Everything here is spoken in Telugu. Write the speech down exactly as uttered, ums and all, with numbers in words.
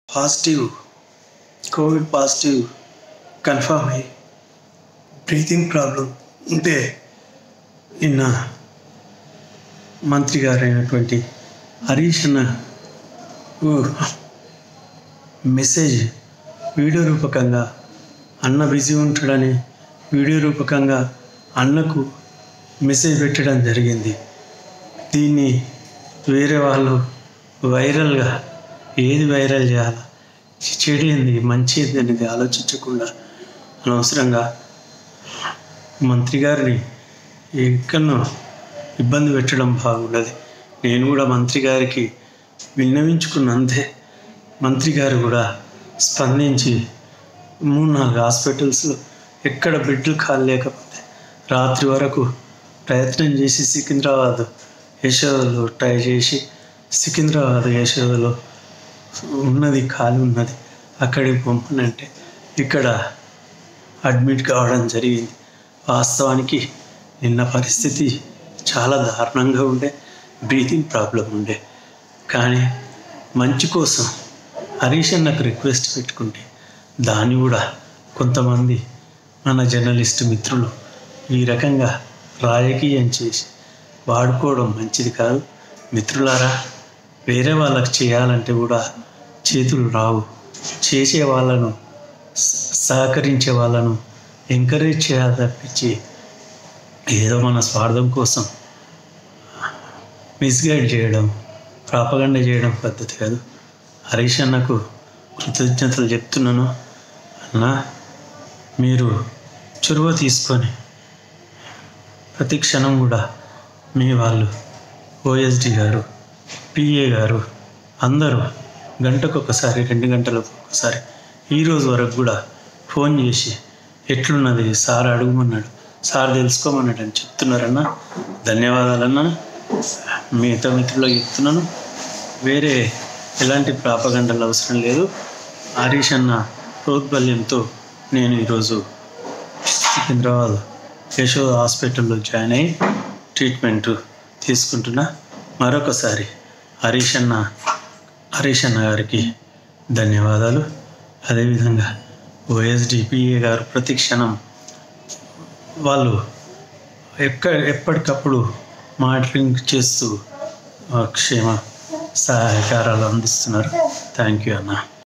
పాజిటివ్ కోవిడ్ పాజిటివ్ కన్ఫర్మ్ అయ్యి బ్రీతింగ్ ప్రాబ్లం ఉంటే నిన్న మంత్రి గారైనటువంటి హరీష్ అన్న మెసేజ్ వీడియో రూపకంగా అన్న బిజీ ఉంటాడని వీడియో రూపకంగా అన్నకు మెసేజ్ పెట్టడం జరిగింది. దీన్ని వేరే వాళ్ళు వైరల్గా ఏది వైరల్ చేయాలా, చెడు ఏంది మంచి ఏంది అనేది ఆలోచించకుండా అనవసరంగా మంత్రి గారిని ఎక్కడో ఇబ్బంది పెట్టడం బాగుండదు. నేను కూడా మంత్రి గారికి విన్నవించుకున్నంతే మంత్రి గారు కూడా స్పందించి మూడు నాలుగు హాస్పిటల్స్లో ఎక్కడ బెడ్లు ఖాళీ లేకపోతే రాత్రి వరకు ప్రయత్నం చేసి సికింద్రాబాద్ యశోదలో ట్రై చేసి సికింద్రాబాద్ యశోదలో ఉన్నది ఖాళీ ఉన్నది అక్కడికి పంపనంటే ఇక్కడ అడ్మిట్ కావడం జరిగింది. వాస్తవానికి నిన్న పరిస్థితి చాలా దారుణంగా ఉండే, బ్రీతింగ్ ప్రాబ్లం ఉండే. కానీ మంచి కోసం హరీష్ అన్నకు రిక్వెస్ట్ పెట్టుకుంటే దాన్ని కూడా కొంతమంది మన జర్నలిస్ట్ మిత్రులు ఈ రకంగా రాజకీయం చేసి వాడుకోవడం మంచిది కాదు. మిత్రులారా, వేరే వాళ్ళకి చేయాలంటే కూడా చేతులు రావు. చేసే వాళ్ళను సహకరించే వాళ్ళను ఎంకరేజ్ చేయాలి తప్పించి ఏదో మన స్వార్థం కోసం మిస్గైడ్ చేయడం, ప్రాపగండ చేయడం పద్ధతి కాదు. హరీష్ అన్నకు కృతజ్ఞతలు చెప్తున్నాను. అన్న, మీరు చొరవ తీసుకొని ప్రతి క్షణం కూడా మీ వాళ్ళు ఓఎస్డి గారు, పిఏ గారు అందరూ గంటకు ఒకసారి రెండు గంటలకు ఒకసారి ఈరోజు వరకు కూడా ఫోన్ చేసి ఎట్లున్నది సార్ అడుగుమన్నాడు, సార్ తెలుసుకోమన్నాడు అని చెప్తున్నారన్న. ధన్యవాదాలన్నా. మిగతా మిత్రులకు చెప్తున్నాను, వేరే ఎలాంటి ప్రాపగండలు అవసరం లేదు. హరీష్ అన్న ప్రోద్బల్యంతో నేను ఈరోజు సికింద్రాబాద్ యశోద హాస్పిటల్లో జాయిన్ అయ్యి ట్రీట్మెంటు తీసుకుంటున్నా. మరొకసారి హరీష్ అన్న హరీష్ అన్న గారికి ధన్యవాదాలు. అదేవిధంగా ఓఎస్డి పిఏ గారు ప్రతి క్షణం వాళ్ళు ఎక్క ఎప్పటికప్పుడు మానిటరింగ్ చేస్తూ క్షేమ సహకారాలు అందిస్తున్నారు. థ్యాంక్ యూ అన్న.